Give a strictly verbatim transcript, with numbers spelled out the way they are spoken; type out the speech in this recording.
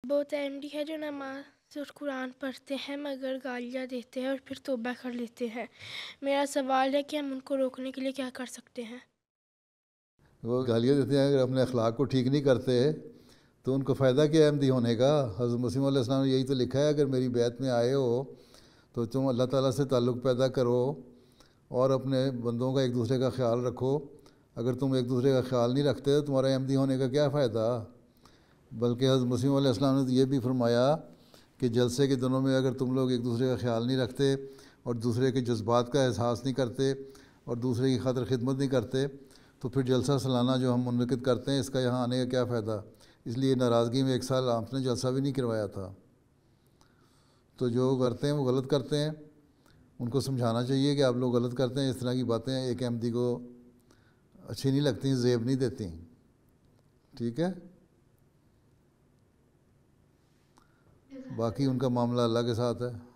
بہت احمدی ہے جو نماز اور قرآن پڑھتے ہیں مگر گالیاں دیتے ہیں اور پھر توبہ کر لیتے ہیں۔ میرا سوال ہے کہ ہم ان کو روکنے کے لیے کیا کر سکتے ہیں؟ وہ گالیاں دیتے ہیں، اگر اپنے اخلاق کو ٹھیک نہیں کرتے تو ان کو فائدہ کیا احمدی ہونے کا؟ حضرت مسیح علیہ السلام نے یہی تو لکھا ہے، اگر میری بیعت میں آئے ہو تو تم اللہ تعالیٰ سے تعلق پیدا کرو اور اپنے بندوں کا ایک دوسرے کا خیال رکھو۔ اگر تم ایک دوسرے کا خیال نہیں رکھتے تو تمہارا احمدی ہونے کا کیا فائدہ؟ بلکہ حضرت مسیح علیہ السلام نے تو یہ بھی فرمایا کہ جلسے کے دنوں میں اگر تم لوگ ایک دوسرے کا خیال نہیں رکھتے اور دوسرے کے جذبات کا احساس نہیں کرتے اور دوسرے کی خاطر خدمت نہیں کرتے تو پھر جلسہ سالانہ جو ہم منعقد کرتے ہیں اس کا یہاں آنے کا کیا فائدہ؟ اس لیے ناراضگی میں ایک سال آپ نے جلسہ بھی نہیں کروایا تھا۔ تو جو کرتے ہیں وہ غلط کرتے ہیں، ان کو سمجھانا چاہیے کہ آپ لوگ غلط کرتے ہیں، اس طرح کی باتیں ایک احمدی کو اچھی نہیں لگتی، زیب نہیں دیتی۔ ٹھیک ہے، باقی ان کا معاملہ اللہ کے ساتھ ہے۔